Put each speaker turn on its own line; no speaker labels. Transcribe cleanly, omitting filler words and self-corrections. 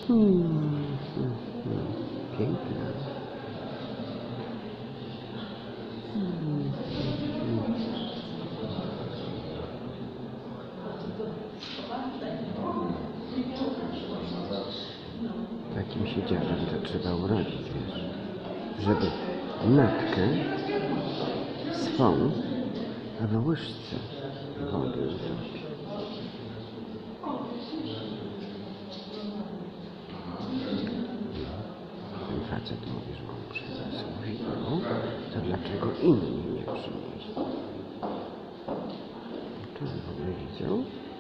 Piękna. Takim się dziadem to trzeba urodzić, wiesz, żeby matkę swą w łyżce wody utopić. Ten facet mówi, że on przyniósł wino, to dlaczego inni nie przynieśli? Czy on w ogóle widział?